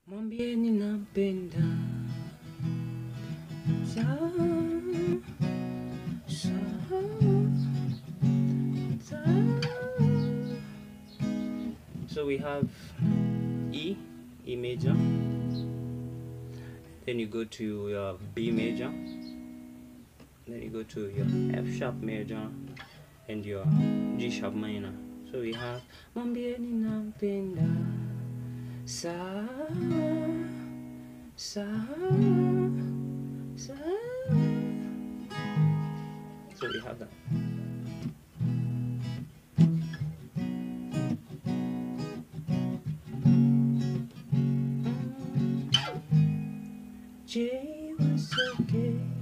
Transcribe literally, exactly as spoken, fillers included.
Mwambieni nampenda Sawa, sawa, sawa. So we have E, E major, then you go to your B major, then you go to your F sharp major and your G sharp minor. So we have Mwambieni nampenda Sawa, sawa, sawa. So we have that. J was okay.